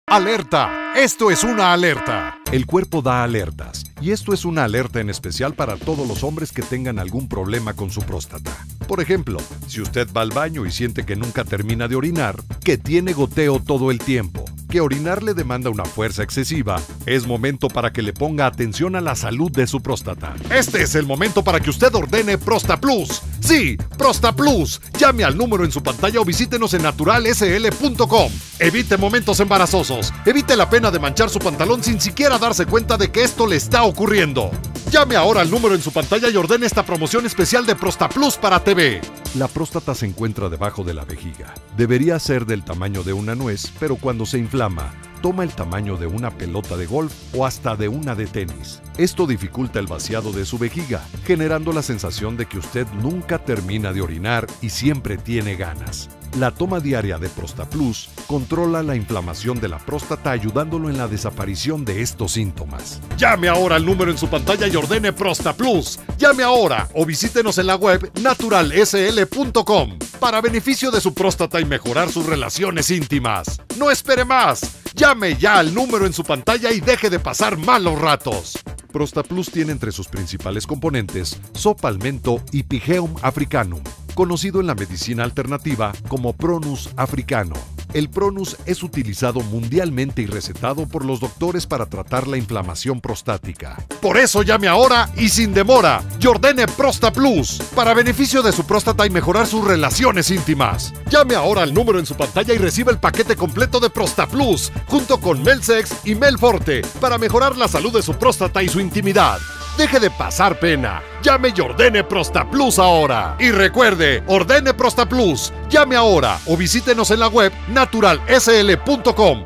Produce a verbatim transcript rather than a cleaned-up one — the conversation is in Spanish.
¡Alerta! Esto es una alerta. El cuerpo da alertas, y esto es una alerta en especial para todos los hombres que tengan algún problema con su próstata. Por ejemplo, si usted va al baño y siente que nunca termina de orinar, que tiene goteo todo el tiempo, que orinar le demanda una fuerza excesiva, es momento para que le ponga atención a la salud de su próstata. Este es el momento para que usted ordene ProstaPlus. Sí, ProstaPlus. Llame al número en su pantalla o visítenos en natural s l punto com. Evite momentos embarazosos. Evite la pena de manchar su pantalón sin siquiera darse cuenta de que esto le está ocurriendo. Llame ahora al número en su pantalla y ordene esta promoción especial de ProstaPlus para T V. La próstata se encuentra debajo de la vejiga. Debería ser del tamaño de una nuez, pero cuando se inflama, toma el tamaño de una pelota de golf o hasta de una de tenis. Esto dificulta el vaciado de su vejiga, generando la sensación de que usted nunca termina de orinar y siempre tiene ganas. La toma diaria de ProstaPlus controla la inflamación de la próstata, ayudándolo en la desaparición de estos síntomas. Llame ahora al número en su pantalla y ordene ProstaPlus. Llame ahora o visítenos en la web natural s l punto com para beneficio de su próstata y mejorar sus relaciones íntimas. ¡No espere más! Llame ya al número en su pantalla y deje de pasar malos ratos. ProstaPlus tiene entre sus principales componentes Sopalmento y Pygeum africanum, conocido en la medicina alternativa como Pronus africano. El Pronus es utilizado mundialmente y recetado por los doctores para tratar la inflamación prostática. Por eso llame ahora y sin demora y ordene ProstaPlus para beneficio de su próstata y mejorar sus relaciones íntimas. Llame ahora al número en su pantalla y reciba el paquete completo de ProstaPlus junto con Melsex y Melforte para mejorar la salud de su próstata y su intimidad. Deje de pasar pena. Llame y ordene ProstaPlus ahora. Y recuerde, ordene ProstaPlus. Llame ahora o visítenos en la web natural s l punto com